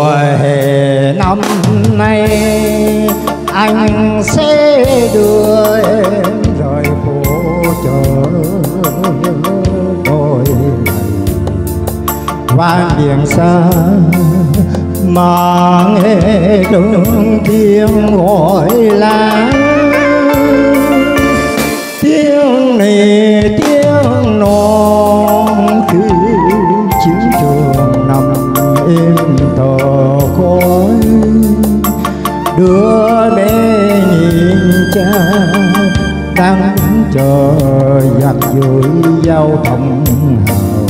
Mùa hè năm nay anh sẽ đưa em rời phố chợ đôi này vang biển xa mà nghe từng tiếng gọi là tiếng này tiếng non khi chiến trường nằm im tờ khói đứa bé nhìn cha đang chờ giặc dưới giao thông hào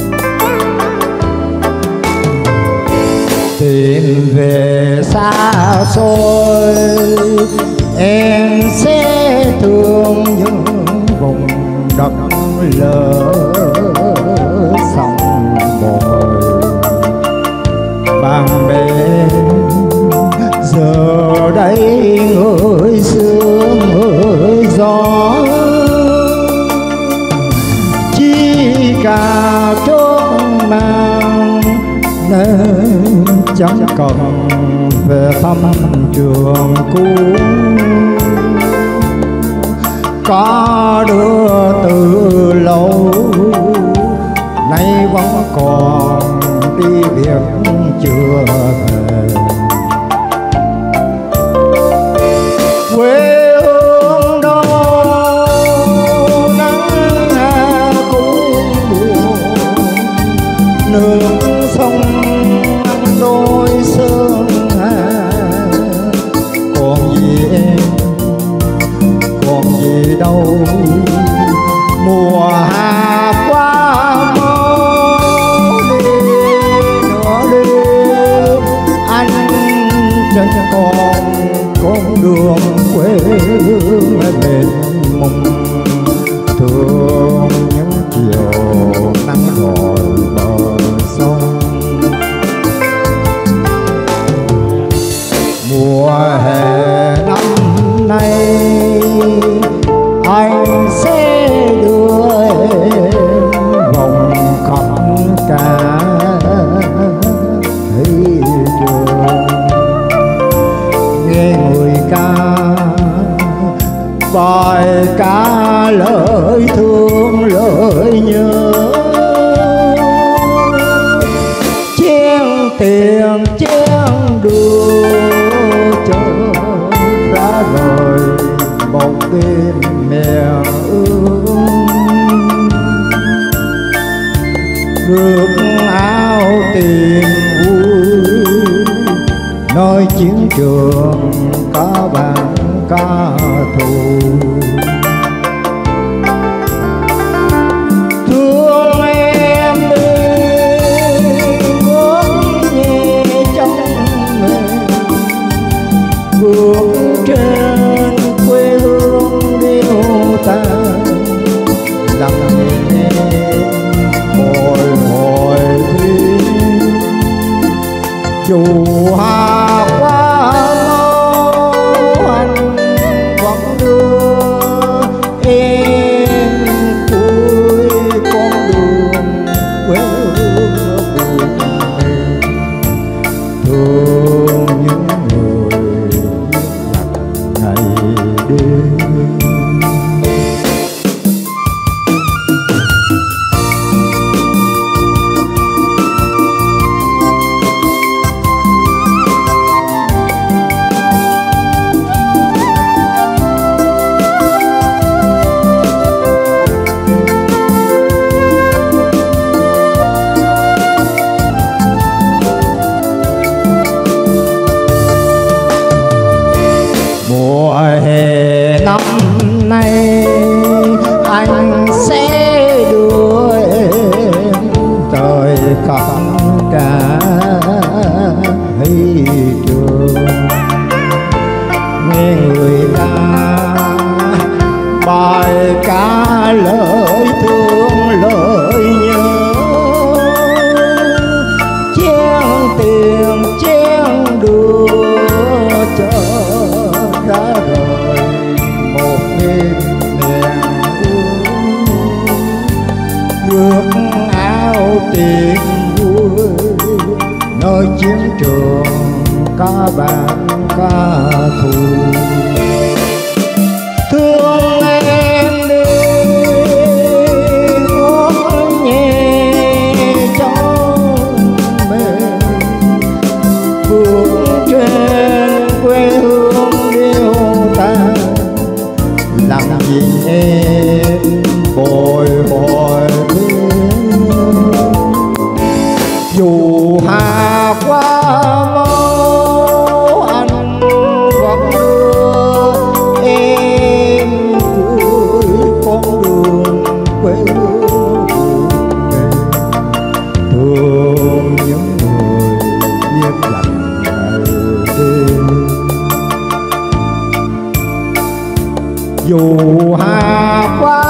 tìm về xa xôi em sẽ thương những vùng đất lỡ sông bồi bạn bè giờ đây ngửi sương ngửi gió chỉ cả chốn mang nên chẳng cần về thăm trường cũ có đứa từ lâu nay vẫn còn đi việc chưa về quê hương đâu nắng cũng buồn nước sông đôi sương hà còn gì em còn gì đâu mùa hạ qua mau đi nữa đi anh chẳng còn con đường quê hương bên mông thương những chiều nắng gọi bờ sông mùa hè năm nay anh sẽ đưa em vòng khắp cả thị trường nghe người ca bài ca lời thương lời nhớ chén tiền chén đưa cho ra rồi một đêm mẹ ương rước áo tìm vui nơi chiến trường có bạn ca thù thương em đi bước nhẹ trong mình bước trên quê hương điêu ta lặng nghe bồi hồi thiên dù hà qua lâu anh vẫn đưa em cuối con đường quê hương buồn thương những người ngày đêm. Mùa hè năm nay anh sẽ đưa em tới khắp cả thị trường nghe người ta bài ca lời thương lời nhớ chén tiền chén đưa cho ra rồi một đêm đèn rước áo tiền vui nơi chiến trường ca bạn ca thù. Thương em đi có nhẹ trong mình, bước trên quê hương yêu ta, làm gì em bồi hồi dù hà qua mau anh vẫn đưa em cuối con đường quê hương thương những người biết lành ngày đêm. Dù hà qua